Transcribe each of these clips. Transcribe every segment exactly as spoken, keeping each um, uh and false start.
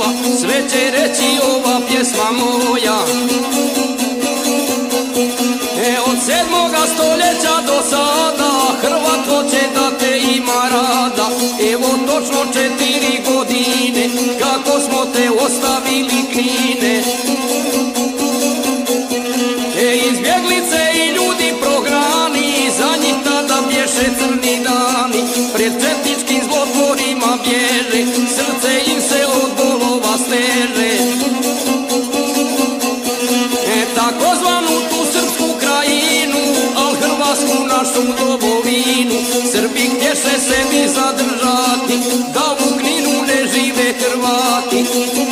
snova, sve će reći ova pjesma moja. E od sedmoga stoljeća do sada Hrvat hoće da te ima rada. Evo točno četiri godine kako smo te ostavili Knine. E izbjeglice i ljudi prognani, za njih tada bješe crni dani. Pred četničkim zlotvorima bježe, srce im se od bolova steže. E takozvanu tu srpsku krajinu, al Hrvatsku našu domovinu, Srbi htješe sebi zadržati, da u Kninu ne žive Hrvati.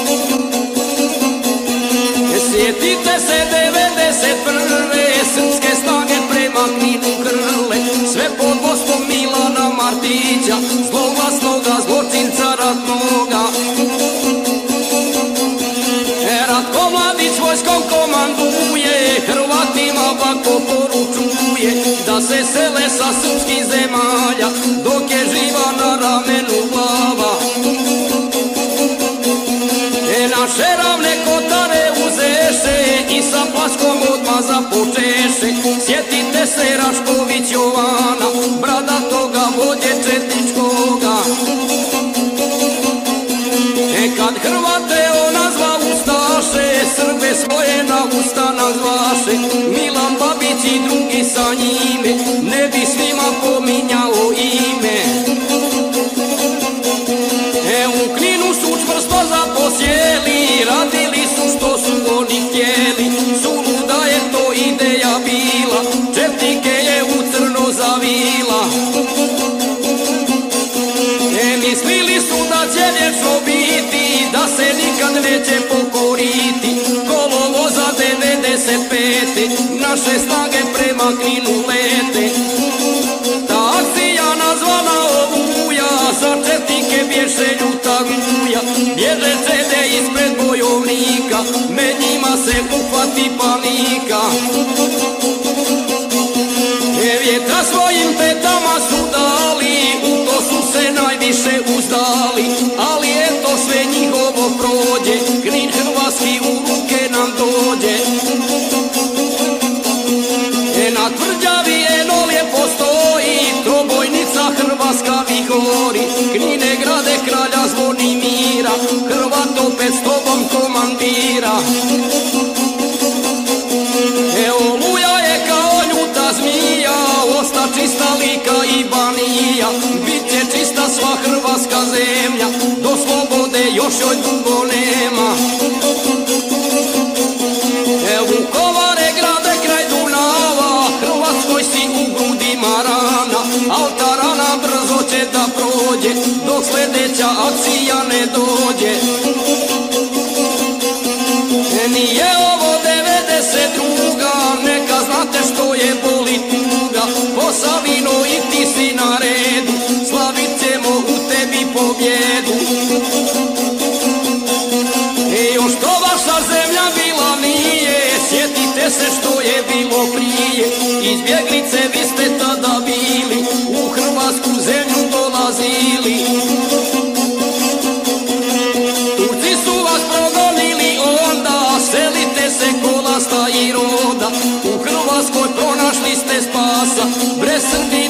Sjetite se devedeset prve srpske snage prema Kninu krle, sve pod vodstvom Milana Martića, zloglasnoga zločinca ratnoga. E Ratko Mladić vojskom komanduje, Hrvatima ovako poručuje, da se sele sa srpskih zemalja, dok je živa na ramenu glava. E naše ravne Kotare uzeše i sa plaskom odmah započeše. Sjetite se Rašković Jovana, bradatoga vođe četničkoga. E kad Hrvate on nazva ustaše, Srbe svoje na usta nazvaše. Milan Babić i drugi sa njime, ne bi svima pominjao ime. E u Kninu su čvrsto zaposjeli, radili su što su oni htjeli. Suluda je to ideja bila, četnike je u crno zavila. E mislili su da će vječno biti, da se nikad neće pokoriti. Kolovoza devedeset pete naše snage prema Kninu lete. Ta akcija nazvana Oluja, za četnike bješe ljuta guja. Bježe čede ispred bojovnika, med njima se uhvati panika. E vjetra svojim petama su dali, u to su se najviše uzdali. Ali eto sve njihovo prođe, Knin hrvatski u ruke nam dođe. E na tvrđavi eno lijepo stoji, trobojnica hrvatska vihori. Knine grade kralja Zvonimira, Hrvat opet s tobom komandira. E Oluja je kao ljuta zmija, osta čista Lika i Banija. Bit će čista sva hrvatska zemlja, do slobode još joj dugo nema. E Vukovare grade kraj Dunava, Hrvatskoj si u grudima rana. Al ta rana brzo će da prođe, dok sljedeća akcija ne dođe. E nije ovo devedeset druga, neka znate što je boli tuga. Posavino i ti si na redu, slavit ćemo u tebi pobjedu. E još to vaša zemlja bila nije, sjetite se što je bilo prije. Izbjeglice vi ste tada bili, u Hrvatsku zemlju dolazili. Turci su vas progonili onda, selite se kolasta i roda. U Hrvatskoj pronašli ste spasa, bez Srbi